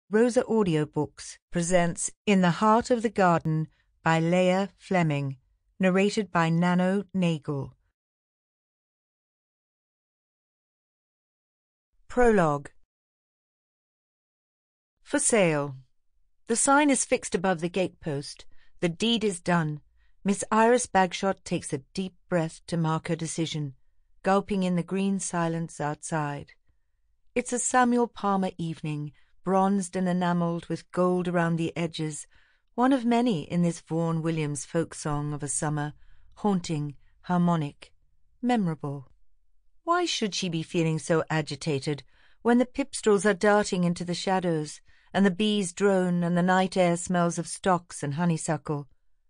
Rosa Audiobooks presents In the Heart of the Garden by Leah, Fleming, narrated by Nano, Nagle. Prologue. For sale. The sign is fixed above the gatepost. The deed is done. Miss Iris Bagshot takes a deep breath to mark her decision, gulping in the green silence outside. It's a Samuel Palmer evening, bronzed and enamelled with gold around the edges, one of many in this Vaughan Williams folk song of a summer, haunting, harmonic, memorable. Why should she be feeling so agitated when the pipstrels are darting into the shadows, and the bees drone, and the night air smells of stocks and honeysuckle?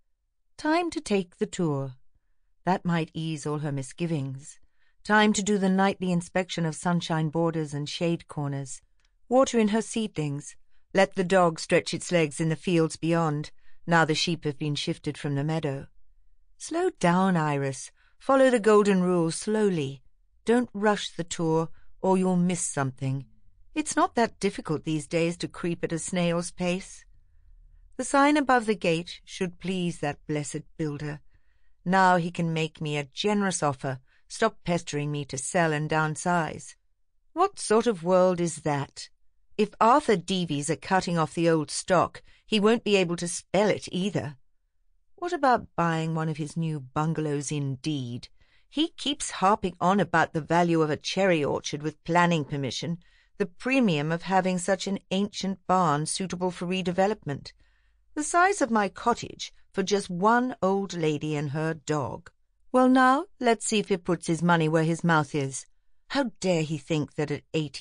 Time to take the tour. That might ease all her misgivings. Time to do the nightly inspection of sunshine borders and shade corners. Water in her seedlings. Let the dog stretch its legs in the fields beyond, now the sheep have been shifted from the meadow. Slow down, Iris. Follow the golden rule slowly. Don't rush the tour, or you'll miss something. It's not that difficult these days to creep at a snail's pace. The sign above the gate should please that blessed builder. Now he can make me a generous offer, stop pestering me to sell and downsize. What sort of world is that? If Arthur Deavy's are cutting off the old stock, he won't be able to spell it either. What about buying one of his new bungalows indeed? He keeps harping on about the value of a cherry orchard with planning permission, the premium of having such an ancient barn suitable for redevelopment, the size of my cottage for just one old lady and her dog. Well now, let's see if he puts his money where his mouth is. How dare he think that at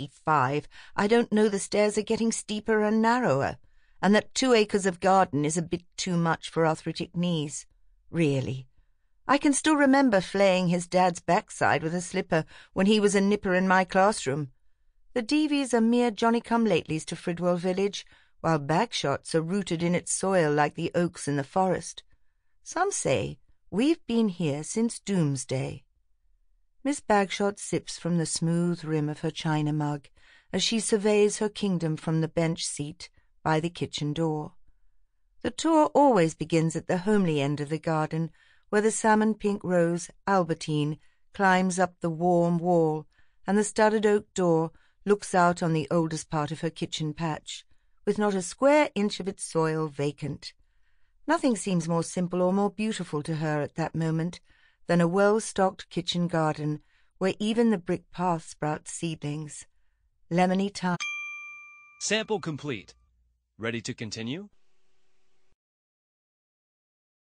85 I don't know the stairs are getting steeper and narrower, and that 2 acres of garden is a bit too much for arthritic knees. Really. I can still remember flaying his dad's backside with a slipper when he was a nipper in my classroom. The Deavys are mere Johnny-come-latelys to Fridwell Village, while Bagshots are rooted in its soil like the oaks in the forest. Some say we've been here since doomsday. Miss Bagshot sips from the smooth rim of her china mug as she surveys her kingdom from the bench seat by the kitchen door. The tour always begins at the homely end of the garden, where the salmon-pink rose, Albertine, climbs up the warm wall, and the studded oak door looks out on the oldest part of her kitchen patch, with not a square inch of its soil vacant. Nothing seems more simple or more beautiful to her at that moment than a well-stocked kitchen garden where even the brick path sprouts seedlings. Lemony thyme. Sample complete. Ready to continue?